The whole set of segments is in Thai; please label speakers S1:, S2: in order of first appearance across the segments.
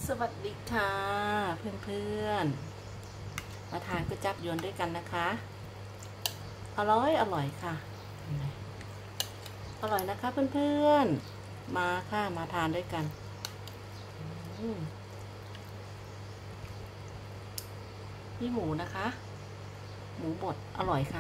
S1: สวัสดีค่ะเพื่อนๆมาทานก๋วยจั๊บยวนด้วยกันนะคะอร่อยค่ะอร่อยนะคะเพื่อนๆมาค่ะมาทานด้วยกันนี่หมูนะคะหมูบดอร่อยค่ะ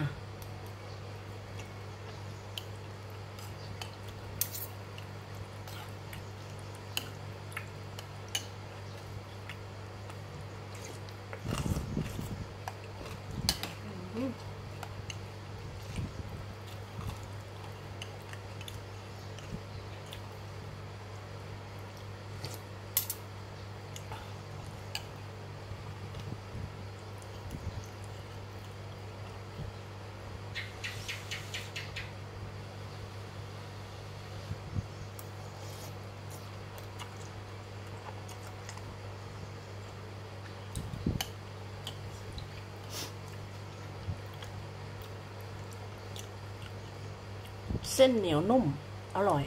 S1: เส้นเหนียวนุ่มอร่อย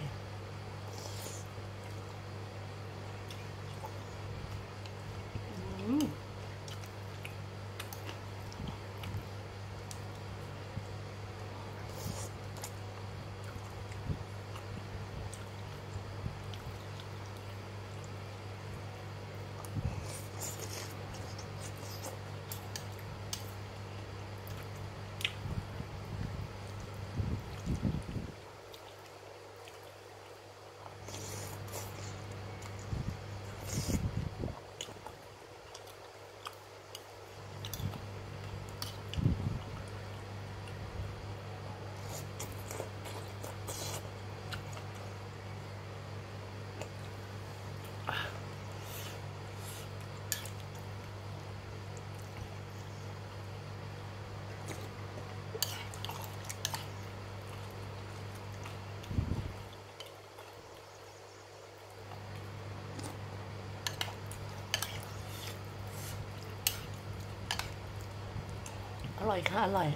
S1: ค่ะอร่อย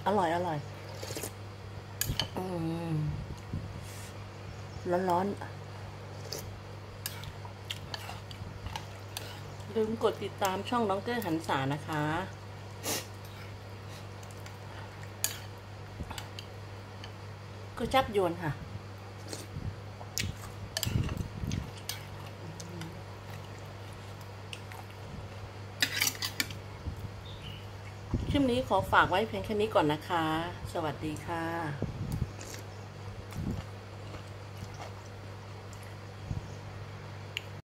S1: ร้อนลืมกดติดตามช่องน้องเต้ยหันษานะคะก๋วยจั๊บยวนค่ะคลิปนี้ขอฝากไว้เพียงแค่นี้ก่อนนะคะสวัสดีค่ะ